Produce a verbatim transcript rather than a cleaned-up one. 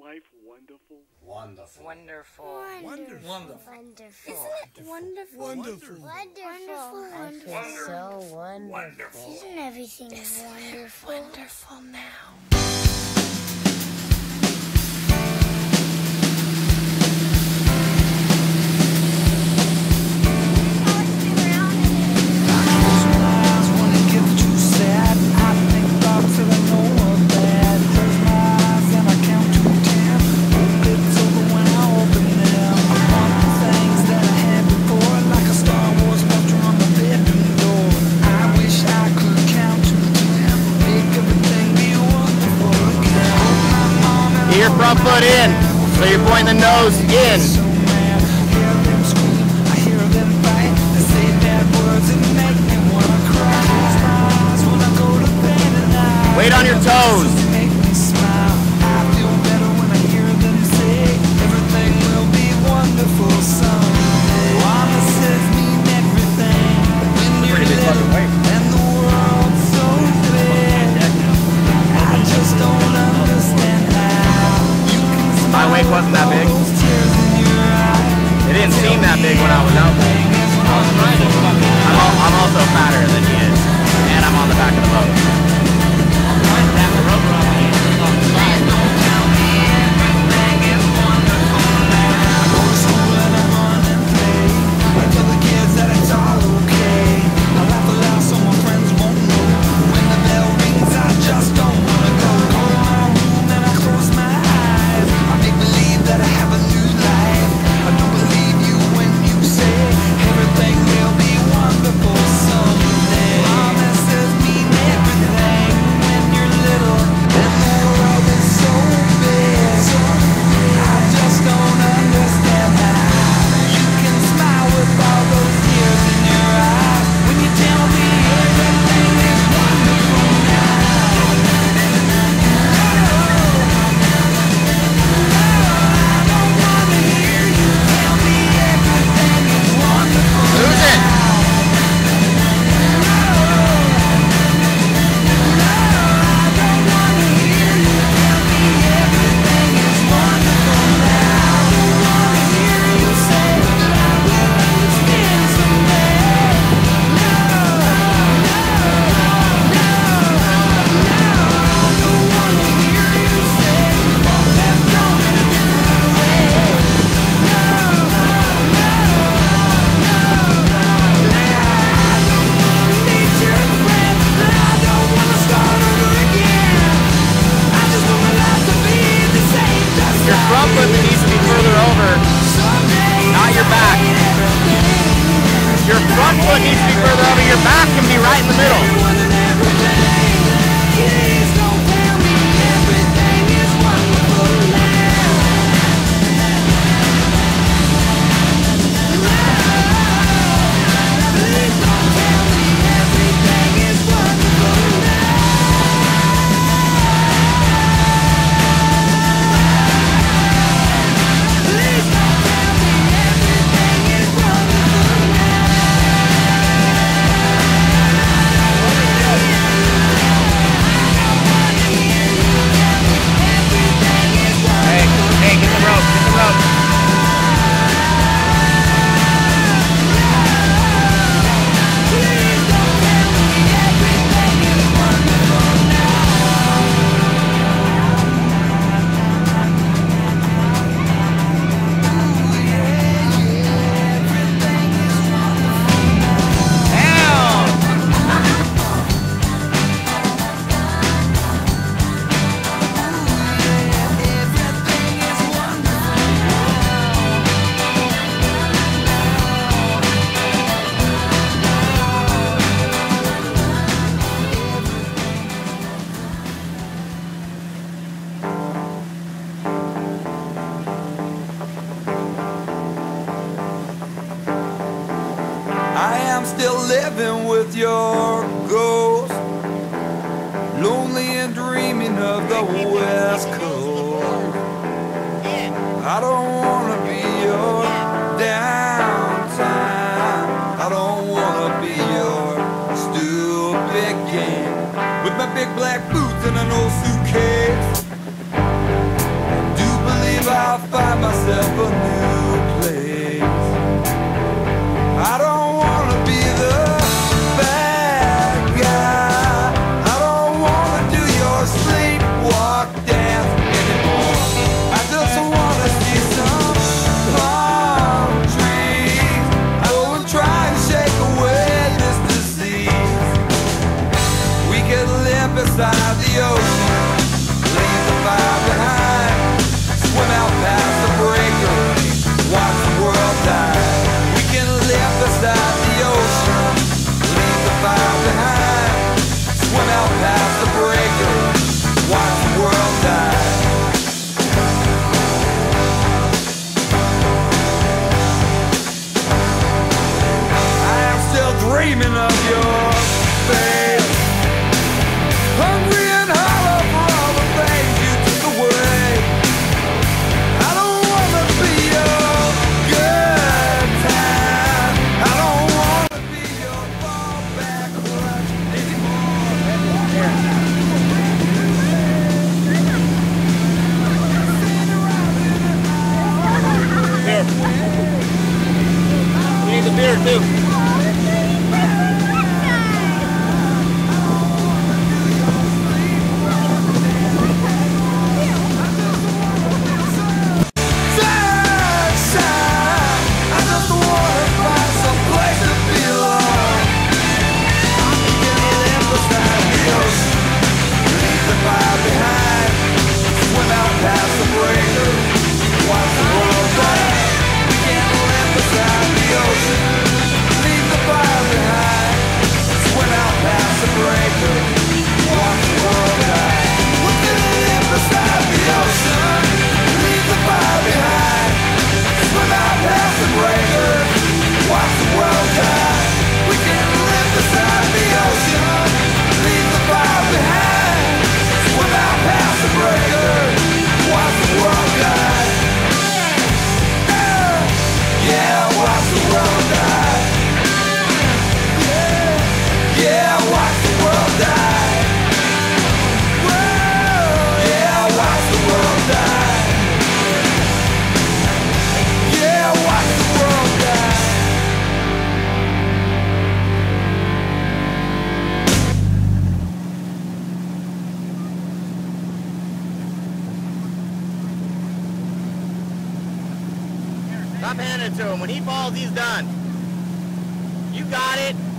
life wonderful? Wonderful. Wonderful. Wonderful. Wonderful. Wonderful. Isn't it wonderful? Wonderful. Wonderful. I feel so wonderful. Isn't everything wonderful? Wonderful now. Your front foot in, so you're pointing the nose in. Weight on your toes. Pretty big fucking weight. My weight wasn't that big. It didn't seem that big when I was out there. I'm, al I'm also fatter than he is, and I'm on the back of the boat. Your front foot needs to be further over. Your back can be right in the middle. Still living with your ghost, lonely and dreaming of the West Coast. I don't wanna be your downtime, I don't wanna be your stupid game. With my big black boots and an old suitcase, do too. I just wanna find some place to belong. Get a limb beside the ocean, leave the fire behind. Swim out past the breaker, watch the world die. Get a limb beside the ocean, leave the fire behind. Swim out past the breaker, watch the world die. We're gonna live beside the ocean, leave the fire behind. Swim out past the breaker, watch the world die. We can live beside the ocean, leave the fire behind. Swim out past the breaker, watch the world die. Yeah, yeah, watch the world die. Yeah, yeah, watch the world die. Whoa, yeah, watch the world die. Yeah, watch the world die. Stop handing it to him. When he falls, he's done. You got it.